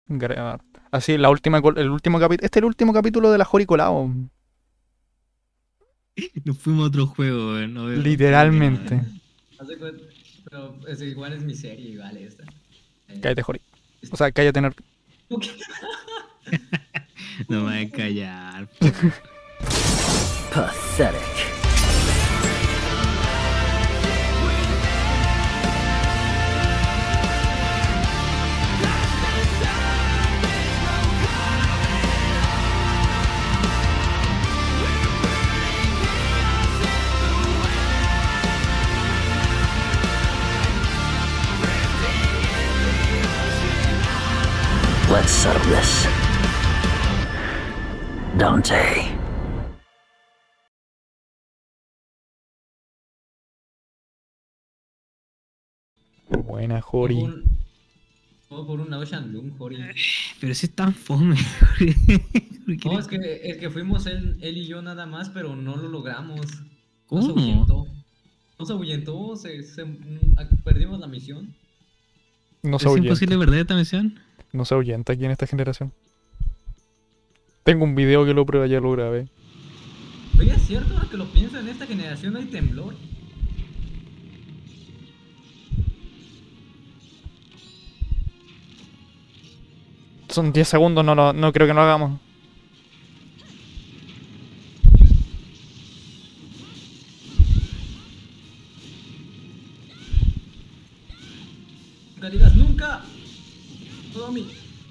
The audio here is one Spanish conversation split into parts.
Grabar. Así, la última, el último capítulo. Este es el último capítulo de la Jori Colao. Nos fuimos a otro juego, weón. No veo puta que no. Literalmente. Haz de pero igual es mi serie, igual esta. Cállate, Jori. O sea, cállate, nerd. No me voy a callar, po. Pathetic. Let's settle this. Dante. Buena, Jori. Todo por un Ocean Loom, Jori. Pero si es tan fome. ¿Por qué No, le- es que el que fuimos él y yo nada más, pero no lo logramos. ¿Cómo? Nos ahuyentó. Nos ahuyentó, perdimos la misión. No se ¿Es imposible ahuyenta. perder esta misión? No se ahuyenta aquí en esta generación. Tengo un video que lo prueba, ya lo grabé. Oye, es cierto, ahora que lo pienso, en esta generación hay temblor. Son 10 segundos, no creo que no lo hagamos. Nunca digas nunca. Todo a mí.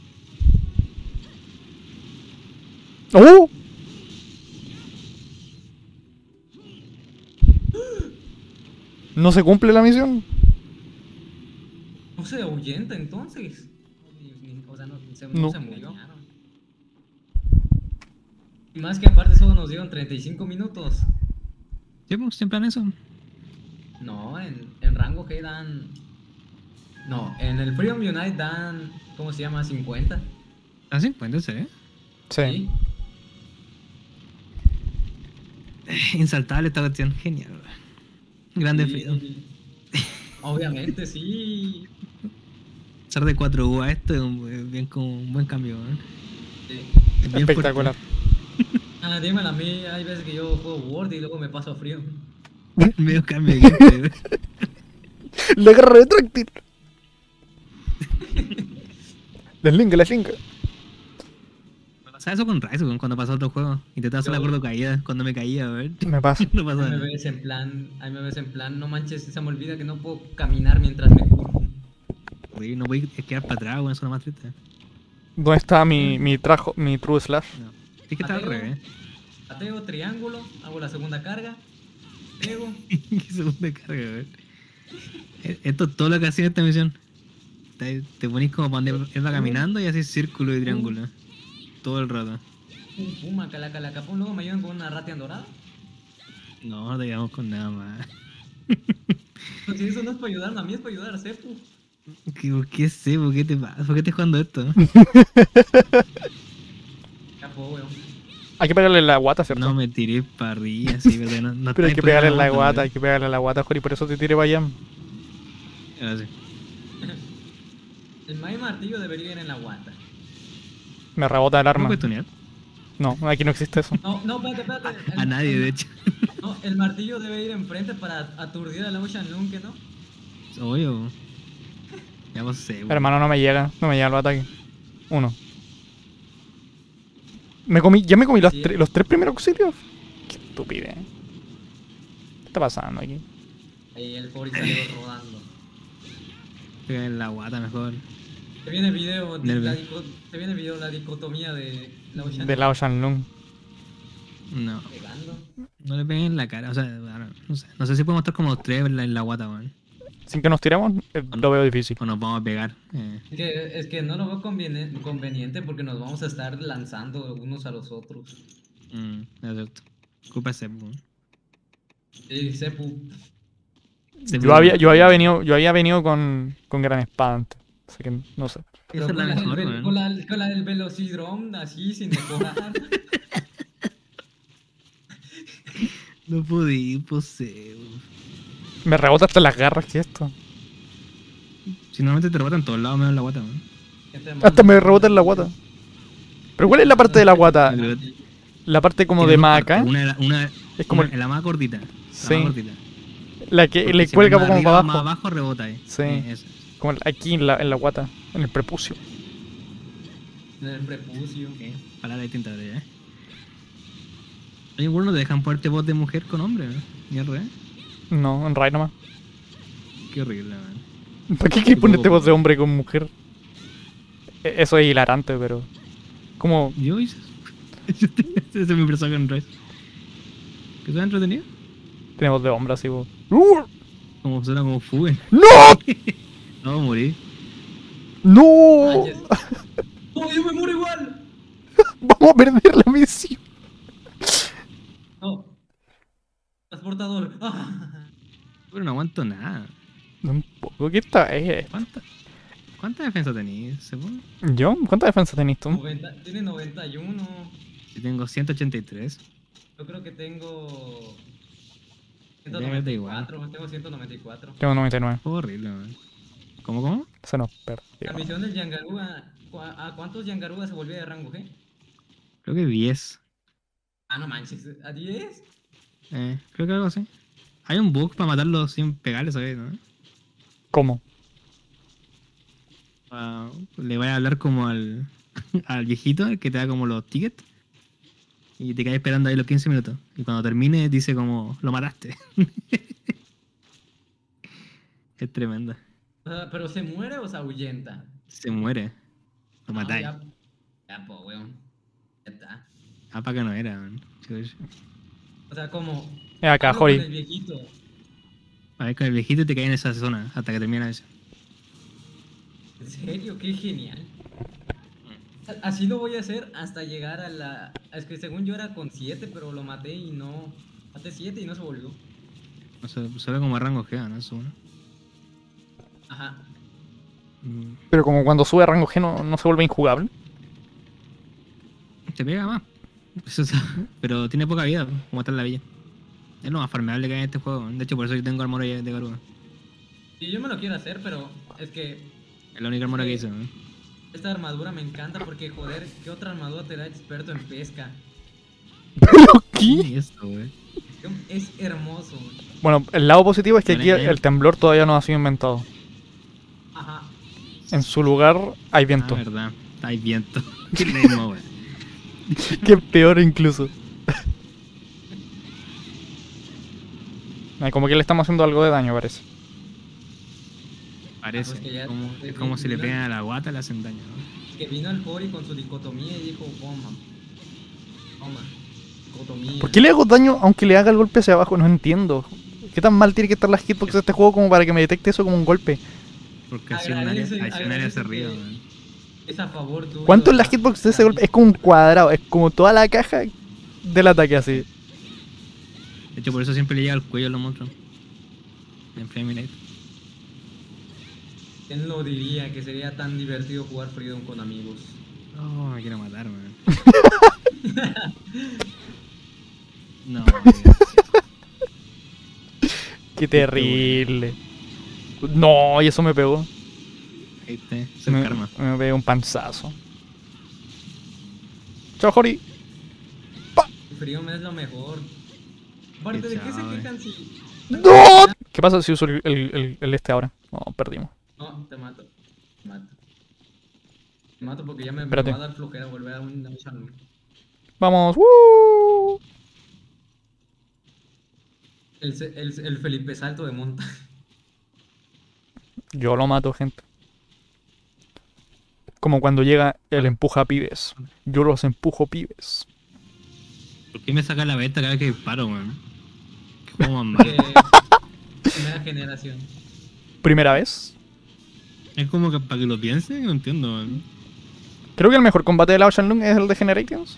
¡Oh! No se cumple la misión. No se ahuyenta entonces. O sea, no No. se murió. Y más que aparte solo nos dieron 35 minutos. Sí, pues, siempre en eso. No, en rango G dan. No, en el Freedom Unite dan. ¿Cómo se llama? 50. Ah, sí, pues entonces, Sí. Insaltable esta cuestión. Genial, weón. Grande Sí. Freedom. Obviamente, sí. Pasar de 4U a esto es bien como un buen cambio, weón. Sí. Es bien Espectacular. Ah, dímelo a mí, hay veces que yo juego Word y luego me paso a Freedom. fuerte. Medio cambio de gameplay, weón. La guerra retráctil. Deslink. Me pasaba eso con Rise, weón, cuando pasaba otro juego. Intentaba hacer la Yo- gordo caída cuando me caía, weón. Me pasa. No Ahí pasaba me nada. ves en plan, no manches, se me olvida que no puedo caminar mientras me curvo. Oye, no voy a quedar para atrás, weón, eso es lo más triste. ¿Dónde está mi true slash? No. Es que está al Ateo. revés. Ateo, triángulo, hago la segunda carga, pego. Qué segunda carga, weón. Esto es todo lo que hacía esta misión. Te ponís como para donde él va caminando y haces círculo y triángulo. Todo el rato. Pum, calacapum, luego me ayudan con una Ratian dorada. No, no te quedamos con nada más. Pues si eso no es para ayudarme a mí, es para ayudar a Sepu. ¿Por qué sé? ¿Por qué te pasa? ¿Por qué estás jugando esto? Capo, weón. Hay que pegarle en la guata, ¿cierto? No me tiré para arriba, sí, ¿verdad? No Pero hay estáis que pegarle en la poniendo guata, hay que pegarle en la guata, Jori, por eso te tiré para allá. Ah, sí. El Mai Martillo debería ir en la guata. Me rebota el ¿No arma. puedes tunear? No, aquí no existe eso. No, espérate. A nadie, de hecho. No, el martillo debe ir enfrente para aturdir a la Ocean Loom, ¿que no? Obvio. Ya vos sé, weón. Hermano, no me llega el ataque. Uno. Ya me comí Sí. los tres primeros auxilios. Qué estupidez. ¿Qué está pasando aquí? Ahí el Fori salió rodando. Pega en la guata mejor. Se viene video, Nervio. se viene video la dicotomía de la Ocean De la Ocean Loom. No. pegando. No le peguen en la cara. O sea, ahora, no sé. No sé si podemos estar como los tres en la guata, weón. Sin que nos tiremos, lo veo difícil. O nos vamos a pegar. Es que no lo veo conveniente porque nos vamos a estar lanzando unos a los otros. Es cierto. Culpa de Seb, weón. Y Sepu, Seb, Yo había venido con gran espada antes. Así que no sé. Esa pero es la mejor, con weón. con la del Velocidrome, así, sin mejorar. No podí, pues, weón. Me rebota hasta las garras que esto. Si normalmente te rebotan en todos lados menos en la guata, weón. Hasta me rebota en la guata. Pero ¿cuál es la parte de la guata? Pero La parte como tiene de dos más partes. acá. Es como como la más cortita. Sí. La más cortita. La que Porque le si cuelga vas como arriba, para más abajo. abajo rebota ahí. Sí. Eso. Como aquí en la guata. En el prepucio. En el prepucio. Ok, palabras distintas de ella, Hay algunos te dejan ponerte voz de mujer con hombre, ¿no? Ni al revés. No, en Rai nomás. Qué horrible, man. ¿Para qué quieres ponerte voz de hombre con mujer? Eso es hilarante, pero... Como... Yo hice eso. Ese es mi personaje en Rise. ¿Que suena entretenido? Tiene voz de hombre así, vos. Como suena como Fugen. ¡No! No, morí. ¡No! Ay, ¡Oh, yo me muero igual! Vamos a perder la misión. No. Transportador. Ah. Pero no aguanto nada. Un poco, ¿qué está? ¿Cuánta defensa tenéis? ¿Según? ¿Yo? ¿Cuánta defensa tenés tú? 90, tiene 91. Yo tengo 183. Yo creo que tengo. Debe de igual. 194. Tengo 194. Tengo 99. Horrible, man. ¿Cómo? Se nos La perdió. misión del Yangaruga. ¿A cuántos Yangaruga se volvía de rango G? Creo que 10. Ah, no manches. ¿A 10? Creo que algo así. Hay un bug para matarlos sin pegarles, ¿sabes? ¿No? ¿Cómo? Le voy a hablar como al, al viejito el que te da como los tickets. Y te quedas esperando ahí los 15 minutos. Y cuando termine dice como, lo mataste. Es tremenda. ¿Pero se muere o se ahuyenta? Se muere. Lo No, matáis. ya, pues, weón. Ya está. Ah, para que no era, man. Chuch. O sea, como. Es acá, hablo con el Jori. viejito. A ver, con el viejito te caes en esa zona hasta que termine la misión. ¿En serio? Qué genial. Así lo voy a hacer hasta llegar a la... Es que según yo era con 7, pero lo maté y no... Maté 7 y no se volvió. O sea, solo como rango G, ¿no? Eso, ¿no? Ajá. Pero como cuando sube a rango G no se vuelve injugable. Te pega más. Eso, pero tiene poca vida, como está en la villa. Es lo más farmeable que hay en este juego. De hecho, por eso yo tengo armadura de Garuda. Y yo me lo quiero hacer, pero es que Es la única armadura que hice, ¿no? esta armadura me encanta porque, joder, ¿qué otra armadura te da experto en pesca? ¿Pero qué? Y esto, güey. Es hermoso. Bueno, el lado positivo es que aquí Vale, el temblor todavía no ha sido inventado. Ajá. En su lugar hay viento. Ah, verdad. Hay viento. Qué mismo, güey. Que peor incluso. Ay, como que le estamos haciendo algo de daño, parece. Parece. pues que ya- Es como si le pegan a la guata, le hacen daño, ¿no? Que vino al Hori con su dicotomía y dijo, toma. Toma. Dicotomía. ¿Por qué le hago daño aunque le haga el golpe hacia abajo? No entiendo. ¿Qué tan mal tiene que estar las hitbox de este juego como para que me detecte eso como un golpe? Porque así un área Agradece hacia arriba, que- güey. Es a favor tuyo. ¿Cuánto es la hitbox de ese golpe? Es como un cuadrado, es como toda la caja del ataque así. De hecho, por eso siempre le llega al cuello a los monstruos. En Flaminate. ¿Quién lo diría que sería tan divertido jugar Freedom con amigos? Oh, me quiero matar, man. No, Qué terrible. No, y eso me pegó. este es el karma. Me pegó un panzazo. Chao, Jori. Freedom es lo mejor. Aparte de que se chao, quejan si... ¡No! ¿Qué pasa si uso el este ahora? No, perdimos. No, te mato. Te mato. Te mato porque ya me Espérate. va a dar flojera volver a un Shannon. Vamos. ¡Woo! El Felipe Salto de monta. Yo lo mato, gente. Como cuando llega el empuja pibes. Yo los empujo pibes. ¿Por qué me saca la beta cada vez que disparo, man? ¿Qué juego más malo? Primera generación. ¿Primera vez? Es como que para que lo piense, no entiendo, man. Creo que el mejor combate de la Shenlong es el de Generations.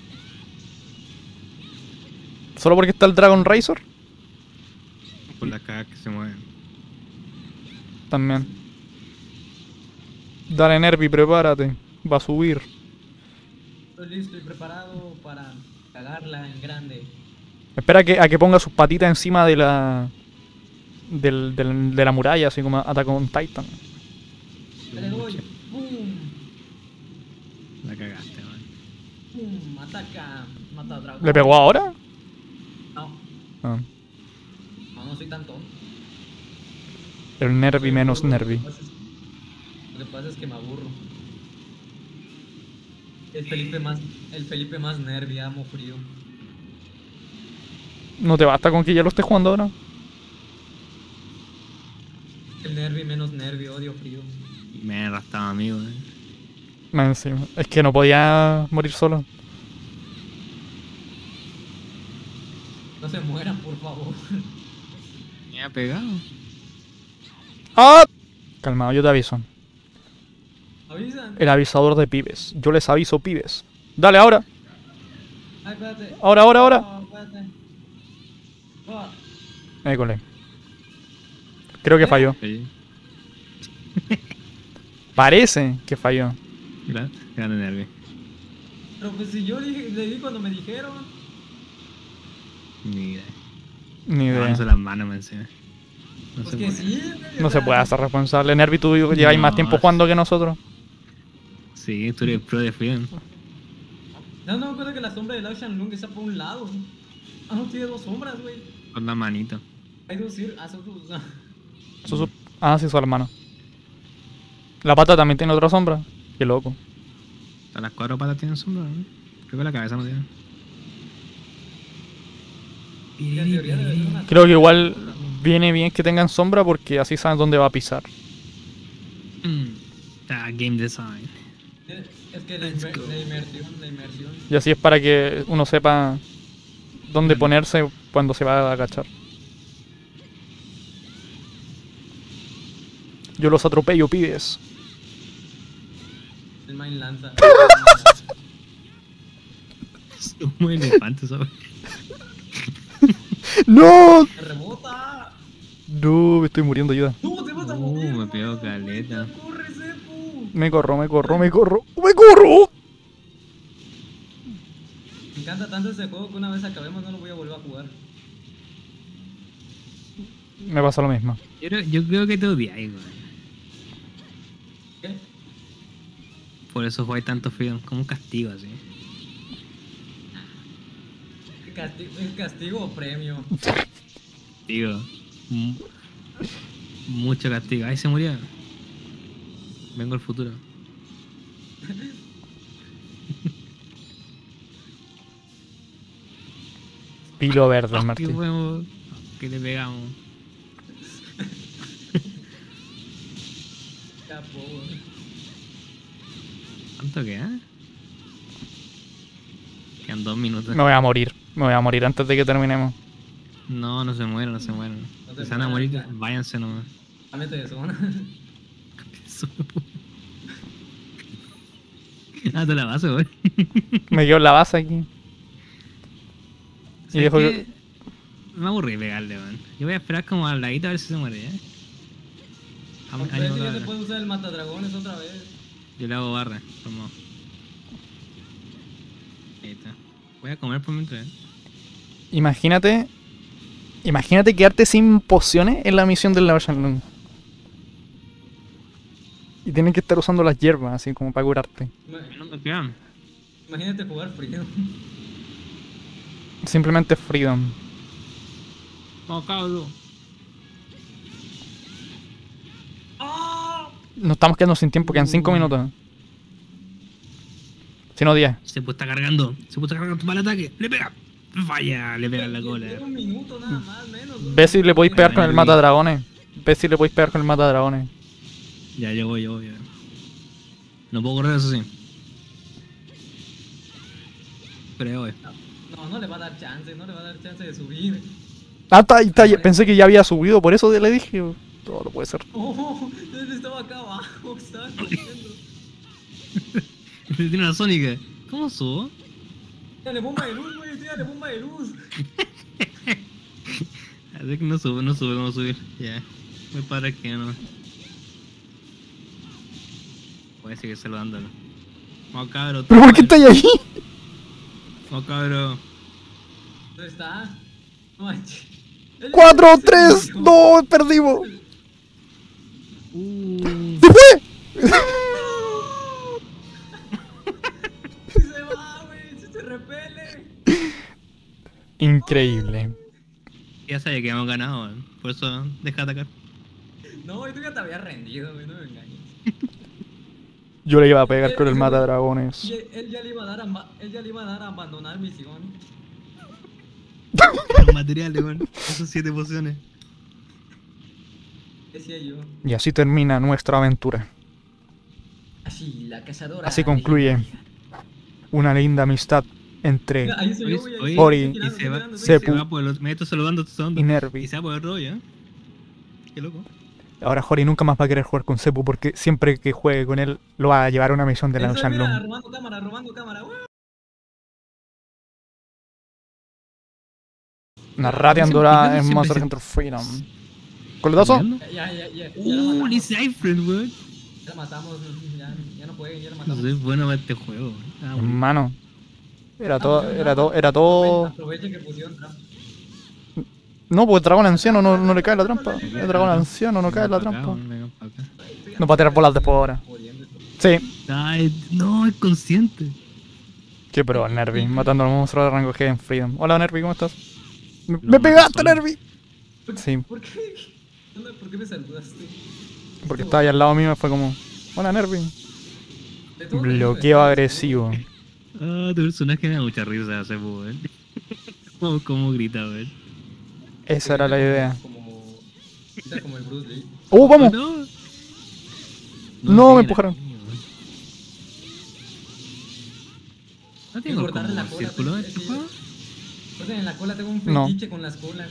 Solo porque está el Dragon Razor. Por las cagas que se mueven. También. Dale, Nervi, prepárate. Va a subir. Estoy listo y preparado para cagarla en grande. Espera a que ponga sus patitas encima de la... de la muralla, así como Attack on Titan. Le doy. ¡Boom! cagaste, man. Ataca. Mata a dragón. ¿Le pegó ahora? No, Ah, no soy tan tonto. el Nervi menos Nervi. Lo que pasa es que me aburro. El Felipe más nervi, amo frío. ¿No te basta con que ya lo estés jugando ahora? El nervi menos nervi, odio frío. Me he arrastrado, amigo, Más encima. Es que no podía morir solo. No se mueran, por favor. Me ha pegado. ¡Ah! Calmado, yo te aviso. ¿Avisan? El avisador de pibes. Yo les aviso, pibes. Dale, ahora. Ay, espérate. Ahora, ahora, ahora. Oh, espérate. Oh, École. Creo que falló. Oye, Parece que falló. grande nervio. pero pues si yo le di cuando me dijeron. Ni idea. Ni idea. Lavándose las manos, me encima. No Pues se que puede. sí. No se puede hacer responsable. Nervi, tú lleváis más No. tiempo jugando que nosotros. Sí, tú eres pro de Freedom. No me acuerdo que la sombra de Lao Shanlong está por un lado. Ah, no, tiene dos sombras, güey. Con la manito. Hay dos son dos. Ah, sí, su hermano. La pata también tiene otra sombra. Qué loco. Hasta las 4 patas tienen sombra, ¿no? Creo que la cabeza no tiene. En teoría debe ser una Creo que igual viene bien que tengan sombra porque así saben dónde va a pisar. Game design. Es que la inmersión. Y así es para que uno sepa dónde ponerse cuando se va a agachar. Yo los atropello, pibes. El main lanza. Son muy elefantes, ¿sabes? ¡No! ¡Me rebota! No, me estoy muriendo, ayuda. ¡No, te vas a morir! Me pegó caleta. ¡Corre, Sepu! Me corro. ¡Me corro! Me encanta tanto este juego que una vez acabemos no lo voy a volver a jugar. Me pasa lo mismo. Yo creo que te odiáis, güey. ¿Qué? Por eso jugáis tanto Freedom, como un castigo así. ¿Es castigo o premio? Digo, mucho castigo. Ahí se murió. Vengo al futuro. Pilo verde, Qué Martín. huevo que le pegamos. Ya, pobre. ¿Cuánto queda? Quedan 2 minutos. Me voy a morir. Me voy a morir antes de que terminemos. No, no se mueren, no se mueren. No se Si se van a mueran, morir, ya. váyanse nomás. Cámbiate de zona. Ah, te la vas, güey. Me quedo en la base aquí. Y ¿Sabes dejo qué? Me aburrí de pegarle, man. Yo voy a esperar como al ladito a ver si se muere, ¿eh? Aunque Ánimo, ya se cabra. puede usar el matadragones otra vez. Yo le hago barra, como. Ahí está. Voy a comer por mientras. Imagínate quedarte sin pociones en la misión del Lao Shanlong. Y tienen que estar usando las hierbas así como para curarte. No me quedan. Imagínate jugar frío. Simplemente freedom. Oh, cabrón. ¡Ah! Nos estamos quedando sin tiempo, quedan 5 minutos. Si no 10. Se puede estar cargando. Se puede estar cargando para el ataque. Le pega. Falla. Le pega en la cola. Tiene un minuto nada más, menos. Ve si le podéis pegar con el Nervi. matadragones. Ve si le podéis pegar con el matadragones. Ya, yo voy, ya. No puedo correr, eso sí. Pero voy. No le va a dar chance, de subir. Ah, está, pensé que ya había subido, por eso le dije. Todo lo puede ser. Oh, él estaba acá abajo, estaba corriendo. Tiene una sónica. ¿Cómo subo? Tírale bomba de luz, güey, tírale bomba de luz. Así que no sube, vamos a subir. Ya. Voy para aquí, no. Voy a seguir saludándolo. Vamos, cabrón. ¿Pero por qué estáis ahí? Vamos, cabrón. ¿Dónde está? No manches. 4, 3, 2, perdimos. ¡Se fue! repele. Increíble. Ya sabía que habíamos ganado, weón. Por eso deja de atacar. No, y tú ya te habías rendido, güey, no me engañes. Yo le iba a pegar con el mata dragones. Y él ya le iba a dar él ya le iba a dar a abandonar misión. Los materiales, weón. Esas 7 pociones. Decía yo. Y así termina nuestra aventura. Así, la cazadora. Así concluye una linda amistad entre Mira, ahí soy yo, güey, ahí Ori, estoy Y se va, estoy se Sepu. va por los. Me estoy saludando a tus y ondas. Y Nervi. se va por el rollo, ¿eh? Qué loco. Ahora Hori nunca más va a querer jugar con Sepu porque siempre que juegue con él lo va a llevar a una misión de la Eso, mira, Shanlong. robando cámara, güey. Una Radiant Siempre- dorada en siempre- Monster Hunter Freedom. ¿Coletazo? Ya lo matamos. Lee Cypher, weón. Ya lo matamos, ya no pueden, ya lo No matamos. soy bueno para este juego. Ah, bueno. Hermano. Era todo. Aprovechen que pusieron trampa. No, porque el dragón anciano no le cae la trampa. El dragón anciano no cae la Vengan pa' acá, trampa. weón, vengan pa' acá. Nos va a tirar bolas después ahora. Jodiendo esto. Sí. Ay, no, es consciente. Qué pro, Nervi. Matando al monstruo de rango G en Freedom. Hola, Nervi, ¿cómo estás? ¡Me pegaste, solo. Nervi! Sí, ¿Por qué? ¿Por qué me saludaste? porque estaba ahí al lado mío y fue como... Hola, Nervi. De todo Bloqueo agresivo. Ah, tu personaje me da mucha risa, Sepu, weón. Como grita, weón. Esa era la idea. Era como el Bruce Lee. ¡Vamos! No, No, me sé, empujaron. weón. ¿No Y tengo cortarle como la un cola. círculo en sí, este sí. juego? En la cola tengo un No. fetiche con las colas.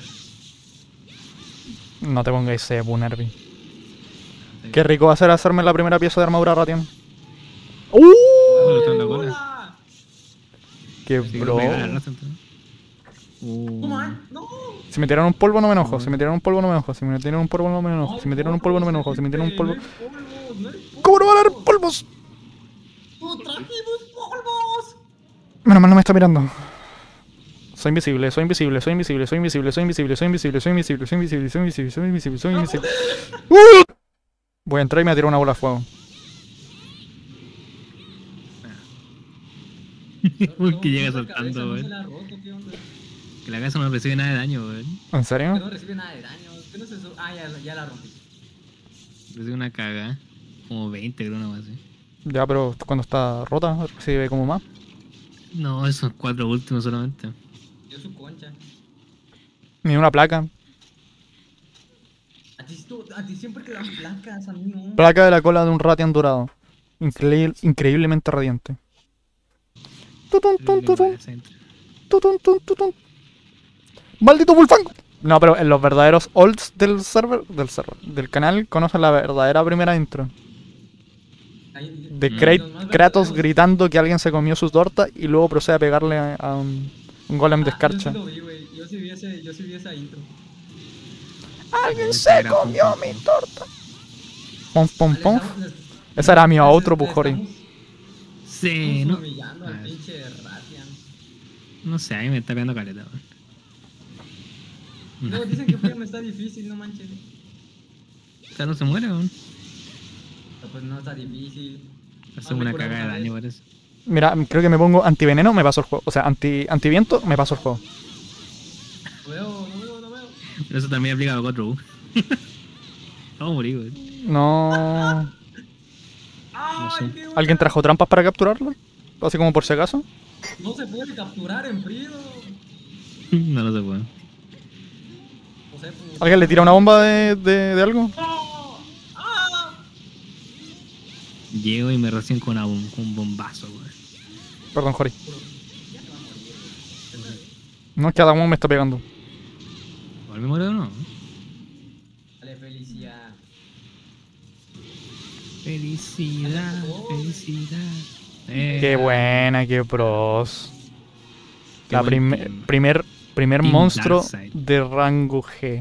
No te pongáis Sepu, Nervi. Qué rico va a ser hacerme la primera pieza de armadura Radiant. Bueno, está en la cola. ¡Qué Sí, bro! me gana la raza, entonces. No, man, no. Si me tiran un polvo no me enojo, si me tiran un polvo no me enojo, si me tiran un polvo no me enojo, si me tiran un polvo no me enojo, si me tiran un polvo... ¿Cómo no van a haber polvos? ¡No trajimos polvos! Menos mal no me está mirando. Soy invisible, soy invisible, soy invisible, soy invisible, soy invisible, soy invisible, soy invisible, soy invisible, soy invisible, soy invisible, soy invisible. Voy a entrar y me voy a tirar una bola de fuego. Uy, que llega saltando, weón. Que la casa no recibe nada de daño, weón. ¿En Que serio? no recibe nada de daño. ¿Qué no es eso? Ah, ya la rompí. Recibe una caga. Como 20, creo, una más así. Ya, pero cuando está rota recibe como más. No, esos 4 últimos solamente. Yo su concha. Ni una placa. A ti siempre te dan placas, a mí no. Placa de la cola de un Radiant dorado. Increíblemente radiante. Tutun, tun, tutun, tutun, tun, tutun. ¡Maldito Bullfang! No, pero en los verdaderos olds del canal conocen la verdadera primera intro. De Kratos gritando que alguien se comió su torta y luego procede a pegarle a un golem de escarcha. Yo sí lo vi, güey. Yo sí vi esa intro. ¡Alguien se comió mi torta! Pom, pom, pom. Esa era mi outro, Pujori. Sí, no. Humillando al pinche Ratian. No sé, a mí me está pegando caleta, weón. No, dicen que Freedom está difícil, no manches. O sea, no se muere, weón. Pero pues no está difícil. Hace una cagada de daño, parece. Mira, creo que me pongo antiveneno, me paso el juego. O sea, antiviento, me paso el juego. No veo. Pero eso también aplica a 4U. Vamos a morir, weón. No. No sé. Ay, qué ¿Alguien trajo trampas para capturarlo? Así como por si acaso. No se puede capturar en Freedom. No, no se puede. O sea, pues... ¿Alguien le tira una bomba de algo? ¡No! ¡Ah! Llego y me recién con un bombazo, weón. Perdón, Jori. Ya te va a morir, güey. No, es que Adamón me está pegando. ¿Igual me muero o no? Dale, felicidad. Felicidad, felicidad. Qué buena, qué pros. Qué La buen team. primer Team monstruo Darkseid. de rango G.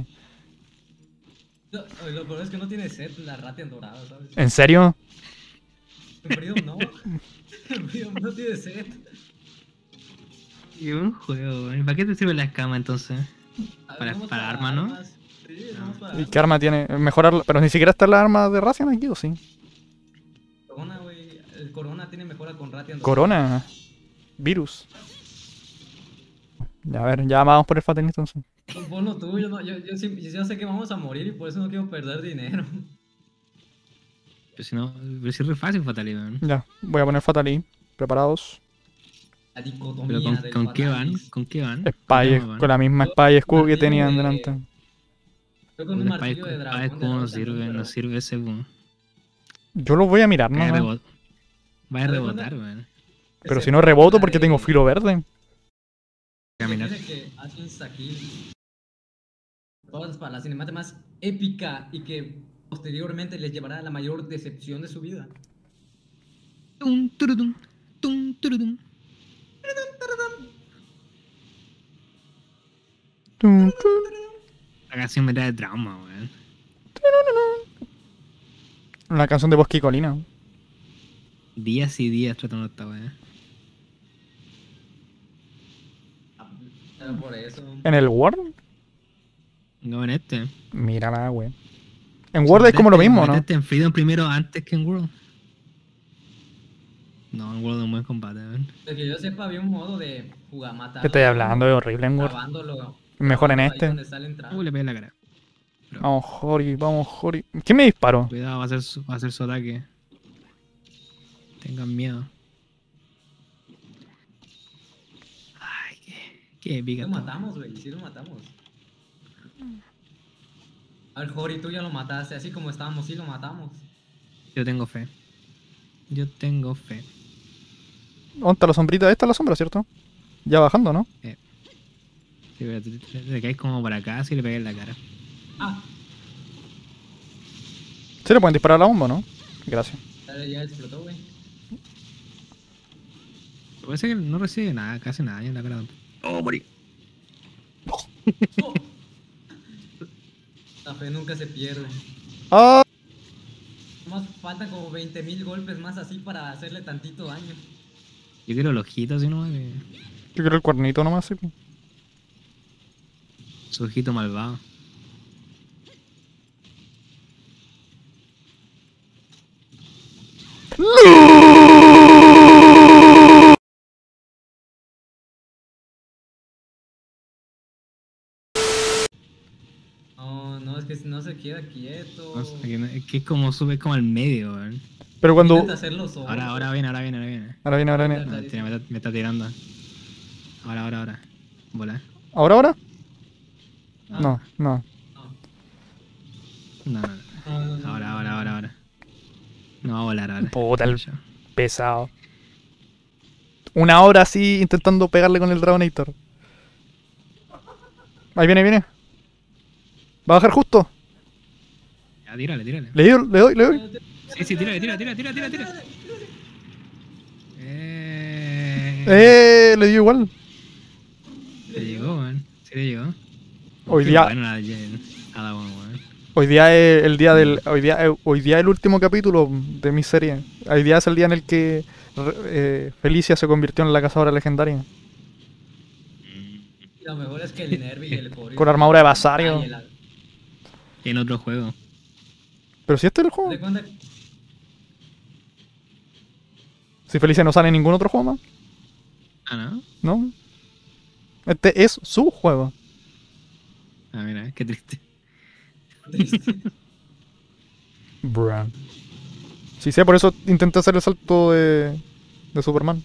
Lo peor es que no tiene set la Ratian dorada, ¿sabes? ¿En serio? En Freedom no. En Freedom no tiene set. Qué buen juego, weón. ¿Para qué te sirve la escama entonces? Para Usamos arma, ¿no? armas. Sí, usamos para ¿Y qué arma tiene? Mejorar, pero ni siquiera está la arma de Racian aquí, ¿o sí? Corona, güey. El Corona tiene mejora con Ratian dorada. Corona. Virus. Ya, a ver, ya vamos por el Fatality entonces. Ponlo tú, yo sé que vamos a morir y por eso no quiero perder dinero. Pero si no, pero si es re fácil Fatality, weón. Ya, voy a poner Fatality. Preparados. La Pero dicotomía del con qué van? Fatalis. ¿Con qué van? Espada, ¿Con qué van? con la misma espada y escudo que Martillo tenían de- delante. Yo con un Una martillo de espada dragón. de escudo no dragón sirve, también, no pero- sirve ese, weón. Yo lo voy a mirar, Vaya a ¿no? Vaya a ¿Te das rebotar, cuenta? weón. Pero Ese si no reboto porque de- tengo filo verde. Caminar. Dice que hace un saquil. Todas para la cinemática más épica y que posteriormente les llevará a la mayor decepción de su vida. Tum, turutum, tum, turutum. Tum, tum. La canción me trae trauma, weón. Una canción de Bosque y Colina. Días y días tratando esta weón. Pero por eso. ¿En el World? No en este. Mírala, güey. En World es como lo mismo, ¿no? Metete en Freedom primero antes que en World. No, en World es un buen combate, weón. De que yo sepa, había un modo de jugar matar. ¿Qué estoy hablando? Es horrible en World. Grabándolo. Mejor en ahí este. donde está la entrada. Le pegué en la cara. Vamos, Jori, vamos, Jori. ¿Quién me disparó? Cuidado, va a ser su ataque. Tengan miedo. Ay, qué Sí épica. lo esta matamos, güey. Sí lo matamos. Al Jori, tú ya lo mataste. Así como estábamos, sí lo matamos. Yo tengo fe. Yo tengo fe. ¿Dónde está la sombrita? Esta es la sombra, ¿cierto? Ya bajando, ¿no? Sí, pero te caes como para acá si le pegué en la cara. Ah, ¿Se le pueden disparar a la bomba, no? Gracias. ya explotó, güey. Parece que no recibe nada, casi nada en la cara. Oh, morí. Oh. La fe nunca se pierde. ¡Ah! Nomás faltan como 20.000 golpes más así para hacerle tantito daño. Yo quiero el ojito así nomás. Yo quiero el cuernito nomás, sí. Su ojito malvado. No, no, es que no se queda quieto. No sé, es que es como sube como al medio, weón. Pero cuando... Intenta hacerlo solo. Ahora viene, ahora viene, ahora viene. Ahora viene, ahora viene. No, mentira, me está tirando. Ahora. Volar. ¿Ahora? Ah, No, no. no. No. Ahora. No va a volar ahora. Puta, el Ya. pesado. Una hora así intentando pegarle con el Dragonator. Ahí viene. Va a bajar justo. Ya, tírale. Le doy. Sí, tírale. Le dio igual. Le llegó, weón. Sí le llegó. Hoy Qué día, bueno nada, weón. hoy día es el día del, hoy día es el último capítulo de mi serie. Hoy día es el día en el que Felicia se convirtió en la cazadora legendaria. Y lo mejor es que el Nervi y el Jori. Con armadura de Basario. Ay, En otro juego. Pero si este es el juego. ¿Te cuenta? Si Felicia no sale en ningún otro juego más, Ah, ¿no? ¿no? Este es su juego. Ah, mira, qué triste. Triste. Bruh. Sí, sé, por eso intenté hacer el salto de Superman.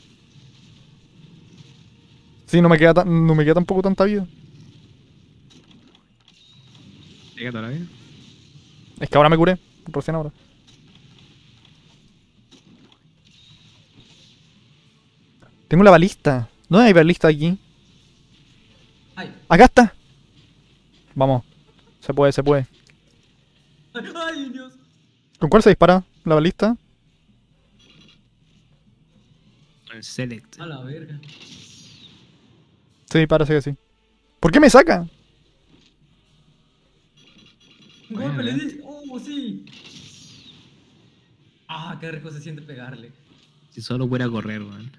Sí, no me queda tampoco tanta vida. Llega toda la vida. Es que ahora me curé, recién ahora. Tengo la balista. ¿Dónde hay balista aquí? Ay, ¡Acá está! Vamos. Se puede. ay, Dios. ¿Con cuál se dispara la balista? El Select. A la verga. Sí, parece que sí. ¿Por qué me saca? Un Bueno, golpe le di. Oh, sí. Ah, qué rico se siente pegarle. Si solo fuera a correr, weón.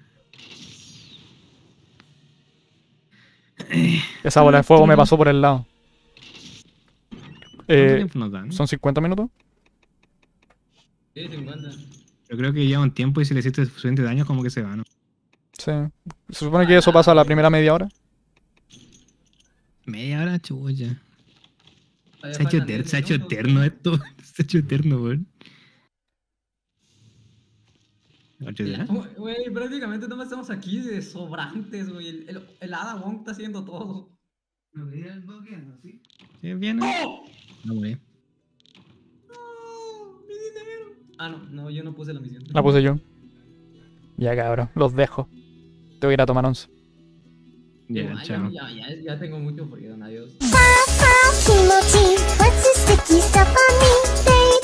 Esa bola de fuego me pasó por el lado. ¿Cuánto tiempo nos dan? ¿Son 50 minutos? Sí, 50. Yo creo que lleva un tiempo y si le hiciste suficiente daño, como que se va, ¿no? Sí. Se supone que eso pasa a la primera media hora. Media hora, chucha. Todavía Se ha hecho faltan 10 se ha hecho minutos. eterno esto. Se ha hecho eterno, weón. ¿Ocho Ya, días? güey, prácticamente nomás estamos aquí de sobrantes, güey. El Ada Wong está haciendo todo. Sí, bien. No, güey. ¡No! ¡Mi dinero! Ah, no, yo no puse la misión. La puse yo. Ya, cabrón, los dejo. Tengo que ir a tomar once. Ya, Ah, chao. ya tengo mucho frío, adiós. Kimochi, what's the sticky stuff on me, baby?